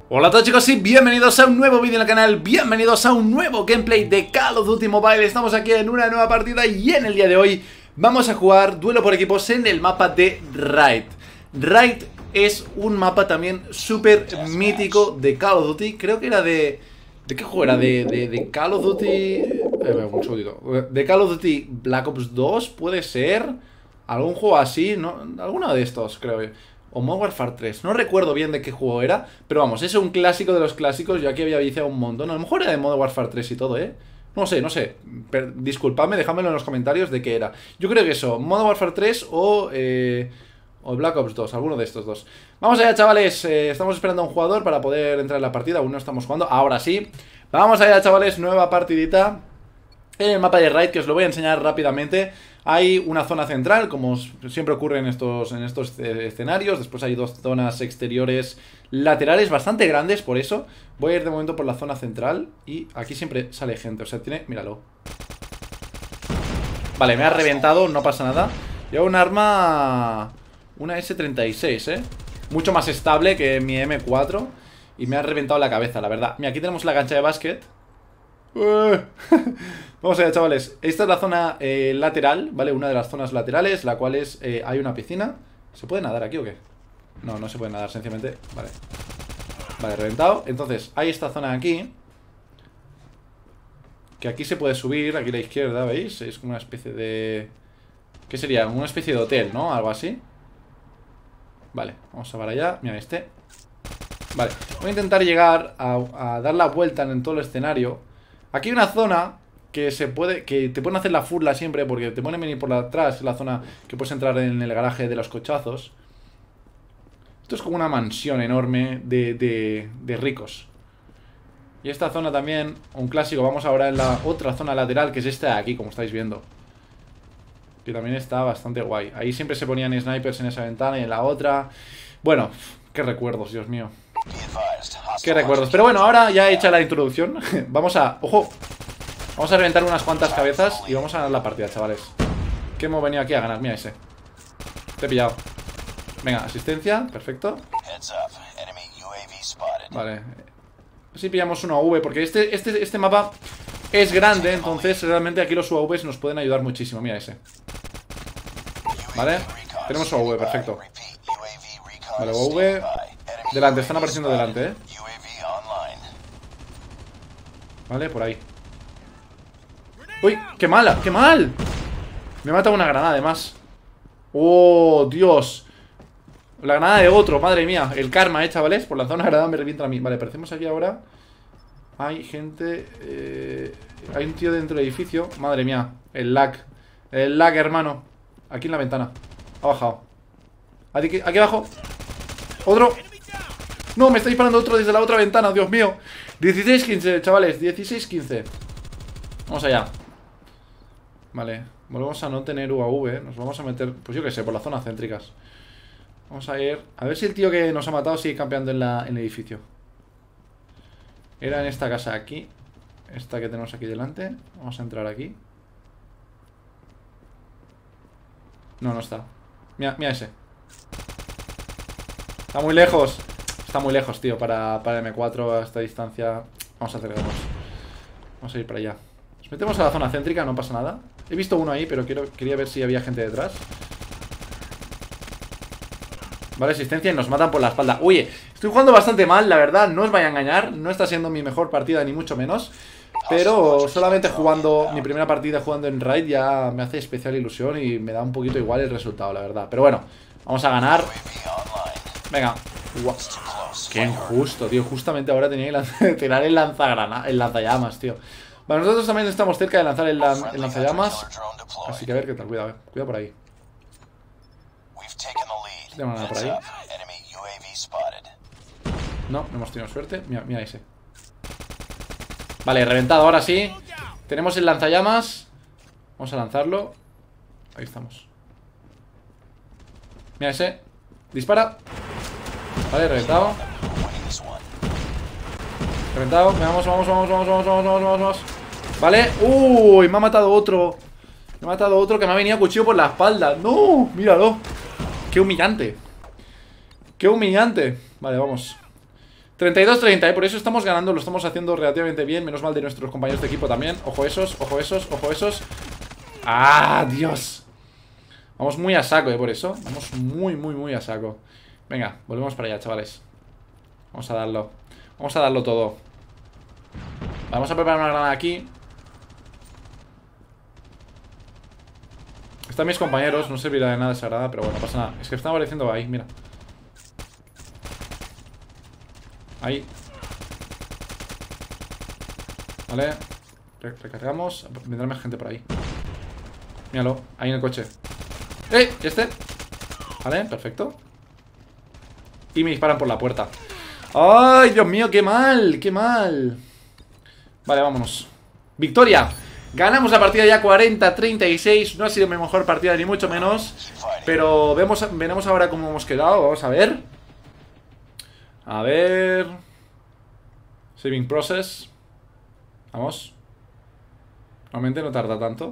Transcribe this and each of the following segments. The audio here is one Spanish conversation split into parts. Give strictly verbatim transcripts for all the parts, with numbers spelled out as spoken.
Hola a todos chicos y bienvenidos a un nuevo vídeo en el canal, bienvenidos a un nuevo gameplay de Call of Duty Mobile. Estamos aquí en una nueva partida y en el día de hoy vamos a jugar duelo por equipos en el mapa de Raid. Raid es un mapa también súper mítico de Call of Duty, creo que era de... ¿De qué juego era? De, de, de Call of Duty... Eh, un segundito. De Call of Duty Black Ops dos, puede ser... Algún juego así, ¿no? Alguno de estos, creo. O Modern Warfare tres, no recuerdo bien de qué juego era. Pero vamos, es un clásico de los clásicos. Yo aquí había viciado un montón, a lo mejor era de Modern Warfare tres y todo, ¿eh? No sé, no sé, per disculpadme, dejádmelo en los comentarios de qué era. Yo creo que eso, Modern Warfare tres o... Eh, o Black Ops dos, alguno de estos dos. Vamos allá, chavales, eh, estamos esperando a un jugador para poder entrar en la partida. Aún no estamos jugando, ahora sí. Vamos allá, chavales, nueva partidita en el mapa de Raid, que os lo voy a enseñar rápidamente. Hay una zona central, como siempre ocurre en estos, en estos escenarios. Después hay dos zonas exteriores laterales bastante grandes, por eso voy a ir de momento por la zona central. Y aquí siempre sale gente, o sea, tiene... Míralo. Vale, me ha reventado, no pasa nada. Llevo un arma... Una ese treinta y seis, ¿eh? Mucho más estable que mi eme cuatro. Y me ha reventado la cabeza, la verdad. Mira, aquí tenemos la cancha de básquet. Vamos allá, chavales. Esta es la zona eh, lateral, ¿vale? Una de las zonas laterales, la cual es... Eh, hay una piscina. ¿Se puede nadar aquí o qué? No, no se puede nadar, sencillamente. Vale. Vale, reventado. Entonces, hay esta zona aquí. Que aquí se puede subir, aquí a la izquierda, ¿veis? Es como una especie de... ¿Qué sería? Una especie de hotel, ¿no? Algo así. Vale, vamos a para allá. Mira este. Vale, voy a intentar llegar a, a dar la vuelta en todo el escenario. Aquí hay una zona que se puede, que te pueden hacer la furla siempre, porque te pueden venir por atrás. Es la zona que puedes entrar en el garaje de los cochazos. Esto es como una mansión enorme de, de, de ricos. Y esta zona también, un clásico. Vamos ahora en la otra zona lateral, que es esta de aquí, como estáis viendo, que también está bastante guay. Ahí siempre se ponían snipers en esa ventana y en la otra. Bueno, qué recuerdos, Dios mío. Qué recuerdos. Pero bueno, ahora ya hecha la introducción, vamos a... ¡Ojo! Vamos a reventar unas cuantas cabezas y vamos a ganar la partida, chavales. Que hemos venido aquí a ganar. Mira ese. Te he pillado. Venga, asistencia. Perfecto. Vale. Así pillamos una U A V, porque este, este, este mapa es grande, entonces realmente aquí los U A Vs nos pueden ayudar muchísimo. Mira ese. Vale. Tenemos U A V, perfecto. Vale, U A V. Delante, están apareciendo delante, eh. Vale, por ahí. ¡Uy! ¡Qué mala! ¡Qué mal! Me ha matado una granada, además. ¡Oh, Dios! La granada de otro, madre mía. El karma, eh, chavales. Por lanzar una granada me revienta a mí. Vale, aparecemos aquí ahora. Hay gente... Eh... Hay un tío dentro del edificio. Madre mía. El lag. El lag, hermano. Aquí en la ventana. Ha bajado. Aquí, aquí abajo. Otro. No, me está disparando otro desde la otra ventana, Dios mío. dieciséis quince, chavales, dieciséis quince. Vamos allá. Vale, volvemos a no tener U A V. Nos vamos a meter, pues yo qué sé, por las zonas céntricas. Vamos a ir, a ver si el tío que nos ha matado sigue campeando en, la, en el edificio. Era en esta casa aquí. Esta que tenemos aquí delante. Vamos a entrar aquí. No, no está. Mira, mira ese. Está muy lejos. Está muy lejos, tío, para, para eme cuatro a esta distancia. Vamos a acercarnos. Vamos a ir para allá. Nos metemos a la zona céntrica, no pasa nada. He visto uno ahí, pero quiero, quería ver si había gente detrás. Vale, asistencia y nos matan por la espalda. Uy, estoy jugando bastante mal, la verdad. No os vaya a engañar, no está siendo mi mejor partida, ni mucho menos. Pero solamente jugando, mi primera partida jugando en Raid ya me hace especial ilusión y me da un poquito igual el resultado, la verdad. Pero bueno, vamos a ganar. Venga. Wow. Qué injusto, tío. Justamente ahora tenía que lanzar, tirar el lanzagrana, el lanzallamas, tío. Bueno, nosotros también estamos cerca de lanzar el, lan el lanzallamas. Así que a ver qué tal, cuidado, cuidado por ahí. No tengo nada por ahí. No, no hemos tenido suerte. Mira, mira ese. Vale, reventado, ahora sí. Tenemos el lanzallamas. Vamos a lanzarlo. Ahí estamos. Mira ese. Dispara. Vale, reventado. Reventado, vamos, vamos, vamos, vamos, vamos, vamos, vamos, vamos. Vale, uy, me ha matado otro. Me ha matado otro que me ha venido a cuchillo por la espalda. No, míralo. Qué humillante. Qué humillante. Vale, vamos. treinta y dos treinta, ¿eh? Por eso estamos ganando, lo estamos haciendo relativamente bien. Menos mal de nuestros compañeros de equipo también. Ojo esos, ojo esos, ojo esos. ¡Ah, Dios! Vamos muy a saco, ¿eh? Por eso. Vamos muy, muy, muy a saco. Venga, volvemos para allá, chavales. Vamos a darlo. Vamos a darlo todo. Vamos a preparar una granada aquí. Están mis compañeros, no servirá de nada esa granada, pero bueno, no pasa nada. Es que están apareciendo ahí, mira. Ahí. Vale. Re recargamos. Vendrá más gente por ahí. Míralo, ahí en el coche. ¡Eh! ¿Y este? Vale, perfecto. Y me disparan por la puerta. ¡Ay, Dios mío! ¡Qué mal! ¡Qué mal! Vale, vámonos. ¡Victoria! Ganamos la partida ya cuarenta a treinta y seis. No ha sido mi mejor partida ni mucho menos. Pero vemos, veremos ahora cómo hemos quedado. Vamos a ver. A ver. Saving process. Vamos. Normalmente no tarda tanto.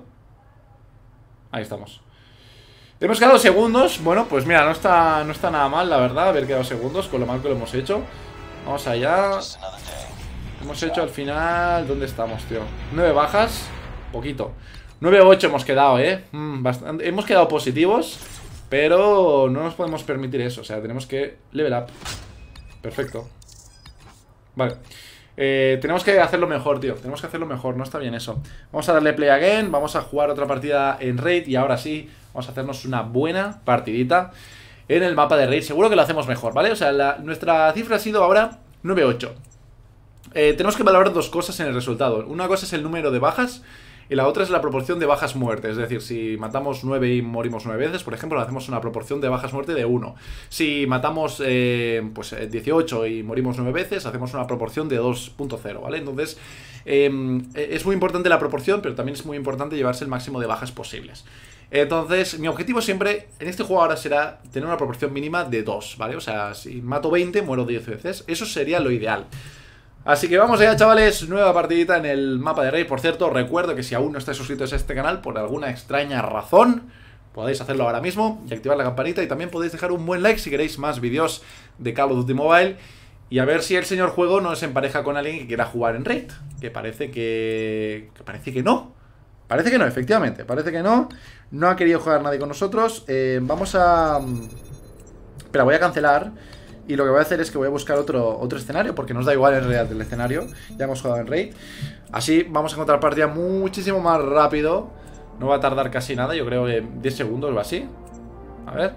Ahí estamos. Hemos quedado segundos. Bueno, pues mira, no está, no está nada mal, la verdad, haber quedado segundos con lo mal que lo hemos hecho. Vamos allá. Hemos hecho al final... ¿Dónde estamos, tío? nueve bajas. Poquito. nueve ocho hemos quedado, ¿eh? Mm, bastante. Hemos quedado positivos, pero no nos podemos permitir eso. O sea, tenemos que level up. Perfecto. Vale. Eh, tenemos que hacerlo mejor, tío. Tenemos que hacerlo mejor, no está bien eso. Vamos a darle play again. Vamos a jugar otra partida en Raid. Y ahora sí, vamos a hacernos una buena partidita en el mapa de Raid. Seguro que lo hacemos mejor, ¿vale? O sea, la, nuestra cifra ha sido ahora nueve ocho. eh, Tenemos que valorar dos cosas en el resultado. Una cosa es el número de bajas y la otra es la proporción de bajas muertes. Es decir, si matamos nueve y morimos nueve veces, por ejemplo, hacemos una proporción de bajas muerte de uno. Si matamos eh, pues dieciocho y morimos nueve veces, hacemos una proporción de dos punto cero, ¿vale? Entonces, eh, es muy importante la proporción, pero también es muy importante llevarse el máximo de bajas posibles. Entonces, mi objetivo siempre en este juego ahora será tener una proporción mínima de dos, ¿vale? O sea, si mato veinte, muero diez veces. Eso sería lo ideal. Así que vamos allá, chavales, nueva partidita en el mapa de Raid. Por cierto, recuerdo que si aún no estáis suscritos a este canal, por alguna extraña razón, podéis hacerlo ahora mismo y activar la campanita. Y también podéis dejar un buen like si queréis más vídeos de Call of Duty Mobile. Y a ver si el señor juego no se empareja con alguien que quiera jugar en Raid. Que parece que... que parece que no. Parece que no, efectivamente, parece que no. No ha querido jugar nadie con nosotros. eh, Vamos a... Espera, voy a cancelar. Y lo que voy a hacer es que voy a buscar otro, otro escenario, porque nos da igual en realidad el escenario. Ya hemos jugado en Raid. Así vamos a encontrar partida muchísimo más rápido. No va a tardar casi nada, yo creo que diez segundos o así. A ver.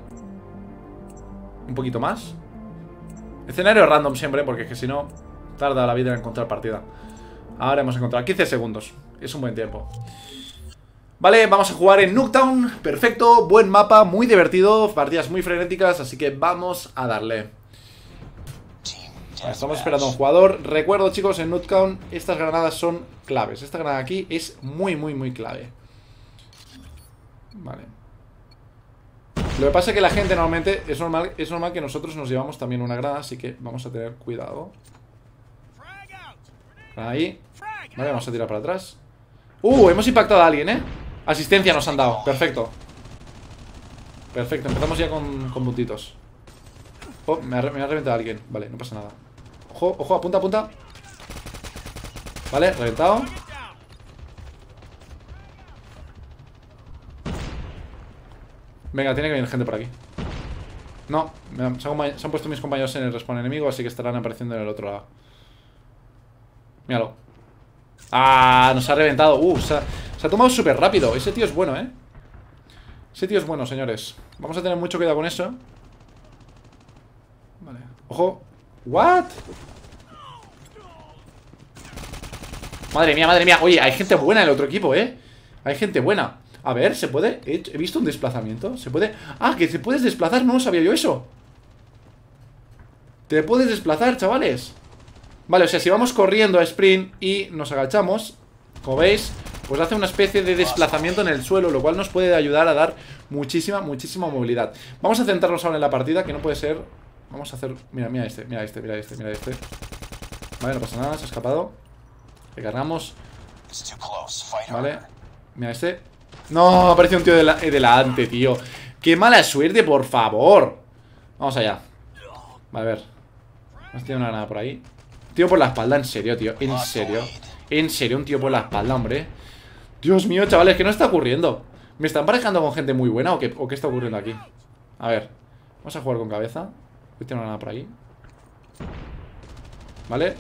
Un poquito más. Escenario random siempre, porque es que si no tarda la vida en encontrar partida. Ahora hemos encontrado quince segundos. Es un buen tiempo. Vale, vamos a jugar en Nuketown. Perfecto, buen mapa, muy divertido. Partidas muy frenéticas, así que vamos a darle. Estamos esperando a un jugador. Recuerdo, chicos, en Nuketown estas granadas son claves. Esta granada aquí es muy, muy, muy clave. Vale. Lo que pasa es que la gente normalmente es normal, es normal que nosotros nos llevamos también una granada, así que vamos a tener cuidado. Ahí. Vale, vamos a tirar para atrás. Uh, hemos impactado a alguien, ¿eh? Asistencia nos han dado, perfecto. Perfecto, empezamos ya con, con puntitos. Oh, me ha, me ha reventado alguien. Vale, no pasa nada. Ojo, ojo, apunta, apunta. Vale, reventado. Venga, tiene que venir gente por aquí. No, me han, se, han, se han puesto mis compañeros en el respawn enemigo, así que estarán apareciendo en el otro lado. Míralo. Ah, nos ha reventado. Uh, se ha, se ha tomado súper rápido. Ese tío es bueno, ¿eh? Ese tío es bueno, señores. Vamos a tener mucho cuidado con eso. Vale. Ojo. ¿What? Madre mía, madre mía. Oye, hay gente buena en el otro equipo, ¿eh? Hay gente buena. A ver, ¿se puede? He, he visto un desplazamiento. ¿Se puede? Ah, que te puedes desplazar. No sabía yo eso. Te puedes desplazar, chavales. Vale, o sea, si vamos corriendo a sprint y nos agachamos, como veis, pues hace una especie de desplazamiento en el suelo, lo cual nos puede ayudar a dar muchísima, muchísima movilidad. Vamos a centrarnos ahora en la partida, que no puede ser... Vamos a hacer... Mira, mira este, mira este, mira este, mira este. Vale, no pasa nada, se ha escapado. Recargamos. Vale, mira este. No, apareció un tío de, la, de delante, tío. Qué mala suerte, por favor. Vamos allá. Vale, a ver. ¿Has tirado una granada por ahí? Tío por la espalda, en serio, tío. En serio. En serio, un tío por la espalda, hombre. Dios mío, chavales, ¿qué nos está ocurriendo? ¿Me están parejando con gente muy buena o qué, o qué está ocurriendo aquí? A ver, vamos a jugar con cabeza. Voy a tirar una granada por ahí. ¿Vale?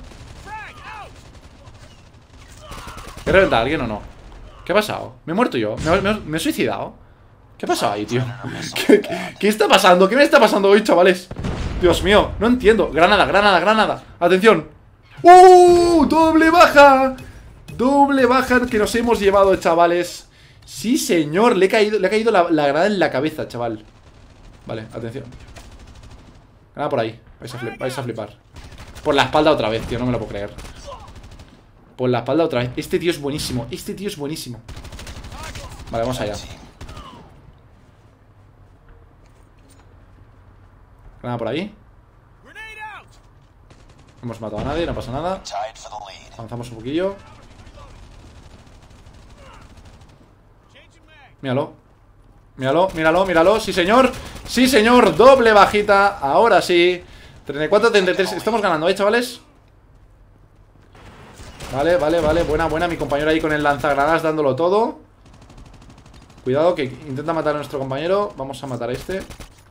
¿He reventado a alguien o no? ¿Qué ha pasado? ¿Me he muerto yo? ¿Me, me, me he suicidado? ¿Qué ha pasado ahí, tío? ¿Qué, qué, ¿Qué está pasando? ¿Qué me está pasando hoy, chavales? Dios mío, no entiendo. Granada, granada, granada. Atención. ¡Uh! ¡Doble baja! Doble baja que nos hemos llevado, chavales. Sí, señor. Le he caído, le ha caído la, la granada en la cabeza, chaval. Vale, atención. Granada por ahí. Vais a, flip, vais a flipar. Por la espalda otra vez, tío. No me lo puedo creer. Por la espalda otra vez. Este tío es buenísimo. Este tío es buenísimo. Vale, vamos allá. Granada por ahí. No hemos matado a nadie, no pasa nada. Avanzamos un poquillo. Míralo. Míralo, míralo, míralo. Sí, señor. Sí, señor. Doble bajita. Ahora sí. treinta y cuatro a treinta y tres. Estamos ganando, ¿eh, chavales? Vale, vale, vale. Buena, buena. Mi compañero ahí con el lanzagranadas dándolo todo. Cuidado que intenta matar a nuestro compañero. Vamos a matar a este.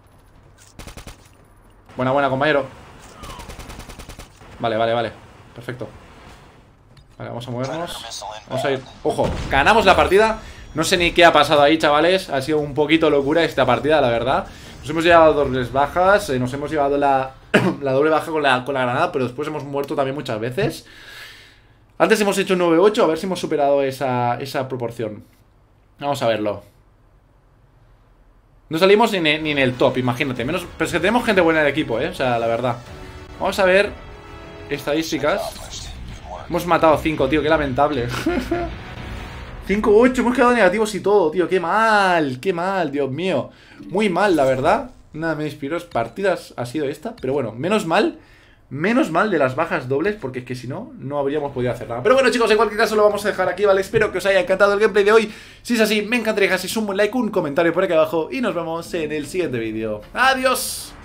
Buena, buena, compañero. Vale, vale, vale. Perfecto. Vale, vamos a movernos. Vamos a ir. Ojo, ganamos la partida. No sé ni qué ha pasado ahí, chavales. Ha sido un poquito locura esta partida, la verdad. Nos hemos llevado dobles bajas. eh, Nos hemos llevado la, la doble baja con la, con la granada. Pero después hemos muerto también muchas veces. Antes hemos hecho nueve ocho. A ver si hemos superado esa, esa proporción. Vamos a verlo. No salimos ni, ni en el top, imagínate. Menos, pero es que tenemos gente buena en el equipo, eh. O sea, la verdad. Vamos a ver estadísticas. Hemos matado cinco, tío, qué lamentable. cinco ocho, hemos quedado negativos y todo, tío. Qué mal, qué mal, Dios mío. Muy mal, la verdad. Nada me inspiró partidas ha sido esta. Pero bueno, menos mal. Menos mal de las bajas dobles, porque es que si no, no habríamos podido hacer nada. Pero bueno, chicos, en cualquier caso lo vamos a dejar aquí, ¿vale? Espero que os haya encantado el gameplay de hoy. Si es así, me encantaría que dejaseis un buen like, un comentario por aquí abajo. Y nos vemos en el siguiente vídeo. ¡Adiós!